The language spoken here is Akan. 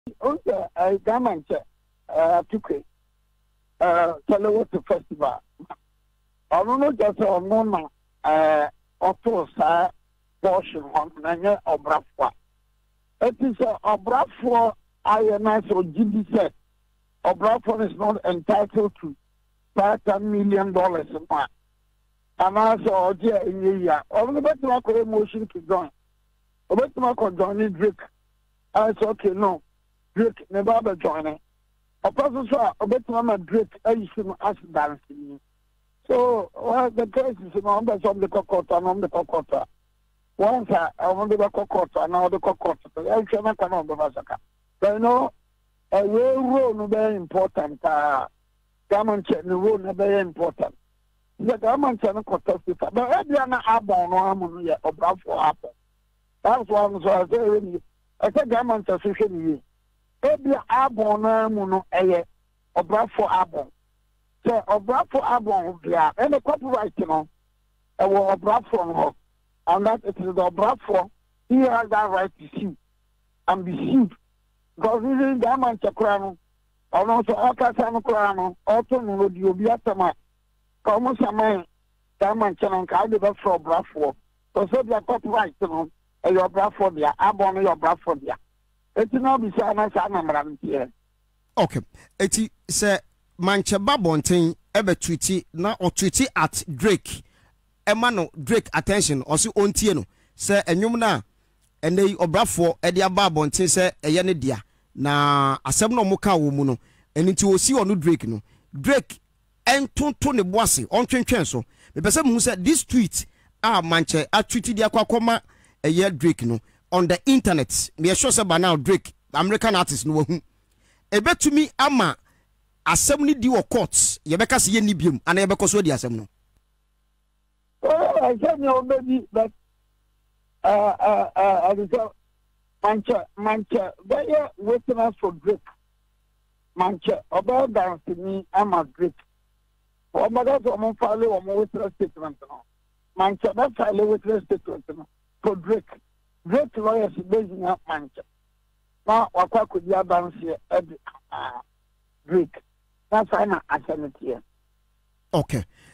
also a diamond to Telewater Festival. I don't know just a moment, auto portion on Obrafour. It is Obrafour INS or GD Obrafour is not entitled to $5 million a month. And also, dear in the year, of the better motion to join. A better joining Drake. I said, okay, no, Drake never joining. A person saw a better Drake, I used to ask dancing. So, the case is members of the Cocotta and on the Cocotta. Once I want the Cocotta and now the Cocotta. I cannot come on the Vasaka. But you know, a railroad very important. Government check the road very important. The government channel contested, but Adriana Abon or Amon or Obrafour Apple. That's one. So I say, I said, government association. Every Abon Amuno Aye Obrafour Abon. So Obrafour Abon, yeah, and the copyright, you know, Obrafour, and that it is the Obrafour. He has that right to sue and be sued because this is government crown. And also, all Casano crown, also, no, you be at the match. Come some man, diamond channel, I did that for Obrafour. So, the copyright, you know, and your Obrafour, yeah, Abon, your Obrafour, yeah. It's not beside us, I'm here. Okay, it's say, Mantse Babontin, ever tweety, now or tweety at Drake. Emano, Drake, attention, or so on Tieno, say, and you na, and they Obrafour, Edia Babontin, say, a yanidia. Na asem muka wumuno eni ti osi onu Drake no Drake entonto ne boase on twentwen so me pese mu say this tweet Mantse a tweet dia kwakoma eye Drake no on the internet me sure say by now Drake American artist no hu ebetumi ama asem ni di wo courts ye beka se ye ni biem ana ye beka so di asem no. I said no baby but Mantse, they are witness for Drake. Mantse, about dancing me, I'm a Drake. Oh, but that's what I'm following on witness statement. Mantse, that's a witness statement for Drake. Drake lawyers basing up Mantse. Now, what could you dance here? Drake. That's why I'm asking it here. Okay.